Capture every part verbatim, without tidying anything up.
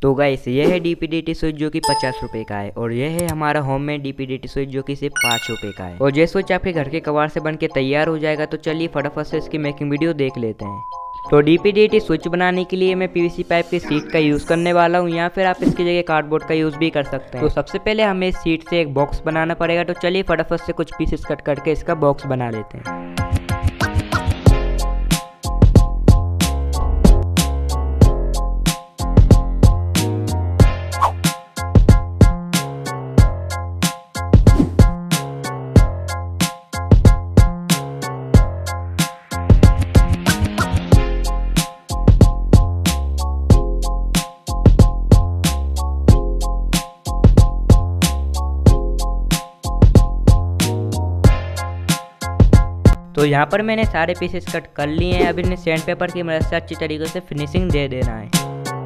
तो गाइस ये है डीपीडीटी स्विच जो कि पचास रुपए का है और ये है हमारा होम में डीपीडीटी स्विच जो कि सिर्फ पाँच रुपए का है। और ये स्विच आपके घर के कबाड़ से बन के तैयार हो जाएगा। तो चलिए फटाफट से इसकी मेकिंग वीडियो देख लेते हैं। तो डीपीडीटी स्विच बनाने के लिए मैं पीवीसी पाइप की सीट का यूज़ करने वाला हूँ, या फिर आप इसकी जगह कार्डबोर्ड का यूज़ भी कर सकते हैं। तो सबसे पहले हमें इस सीट से एक बॉक्स बनाना पड़ेगा। तो चलिए फटाफट से कुछ पीसेस कट करके इसका बॉक्स बना लेते हैं। तो यहाँ पर मैंने सारे पीसेस कट कर लिए हैं। अब इन्हें सैंड पेपर की मदद से अच्छी तरीके से फिनिशिंग दे देना है।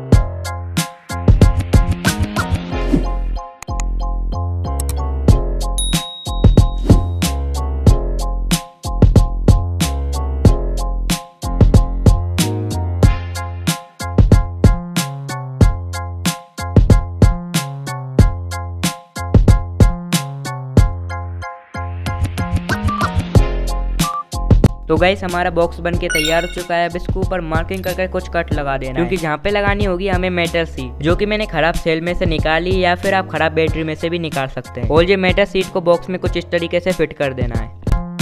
तो गाइस हमारा बॉक्स बन के तैयार हो चुका है। अब इसके ऊपर मार्किंग करके कुछ कट लगा देना, क्योंकि जहाँ पे लगानी होगी हमें मेटल सीट, जो कि मैंने खराब सेल में से निकाली, या फिर आप खराब बैटरी में से भी निकाल सकते हैं। और ये मेटल सीट को बॉक्स में कुछ इस तरीके से फिट कर देना है।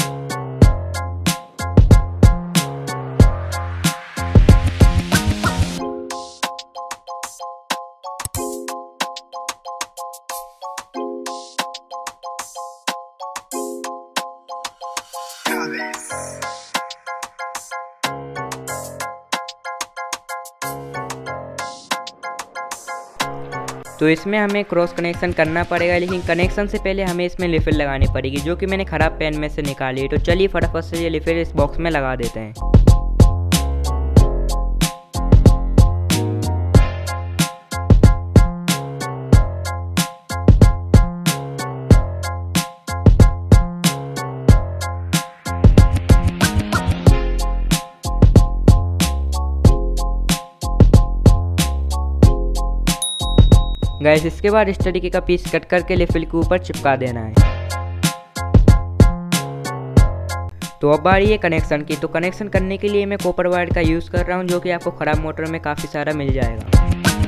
तो इसमें हमें क्रॉस कनेक्शन करना पड़ेगा, लेकिन कनेक्शन से पहले हमें इसमें लिफिल लगानी पड़ेगी, जो कि मैंने खराब पेन में से निकाली है। तो चलिए फटाफट से ये लिफिल इस बॉक्स में लगा देते हैं। गाइस इसके बाद इस तरीके का पीस कट करके लिफिल के ऊपर चिपका देना है। तो अब बारी है कनेक्शन की। तो कनेक्शन करने के लिए मैं कॉपर वायर का यूज़ कर रहा हूँ, जो कि आपको खराब मोटर में काफ़ी सारा मिल जाएगा।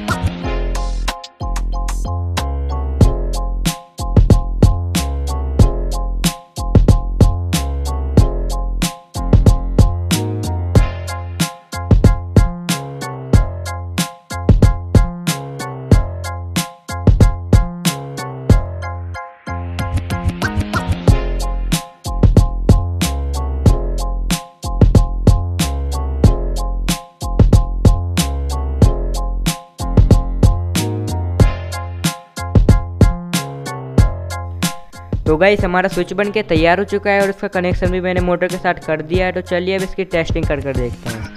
तो गाइस हमारा स्विच बन के तैयार हो चुका है और इसका कनेक्शन भी मैंने मोटर के साथ कर दिया है। तो चलिए अब इसकी टेस्टिंग कर कर देखते हैं।